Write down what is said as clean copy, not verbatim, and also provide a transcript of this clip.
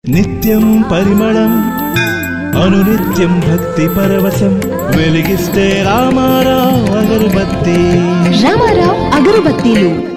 నిత్యం పరిమళం అనునిత్యం భక్తి పరవశం వెలిగిస్తే రామారావు అగరబత్తి. రామారావు అగరబత్తీలు